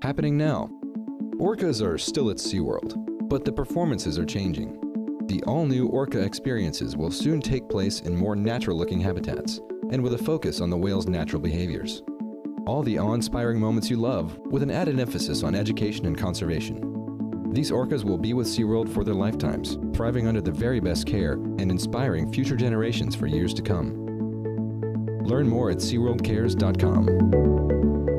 Happening now. Orcas are still at SeaWorld, but the performances are changing. The all-new Orca experiences will soon take place in more natural-looking habitats, and with a focus on the whale's natural behaviors. All the awe-inspiring moments you love, with an added emphasis on education and conservation. These orcas will be with SeaWorld for their lifetimes, thriving under the very best care and inspiring future generations for years to come. Learn more at SeaWorldCares.com.